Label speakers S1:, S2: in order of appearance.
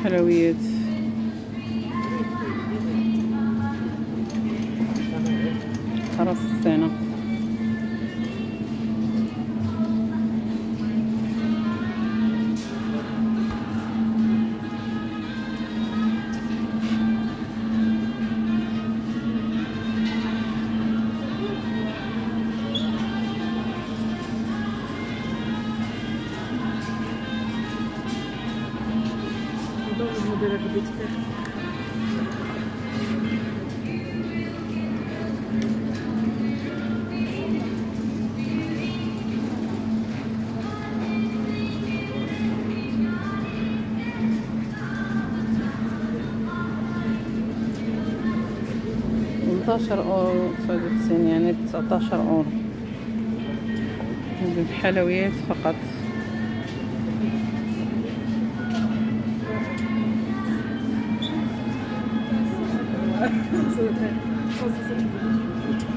S1: حلويات. راس السنة.
S2: J'adore le modèle avec l'expert.
S1: €18 99 يعني 19€. هذه الحلويات فقط.
S2: Ça, c'est ça.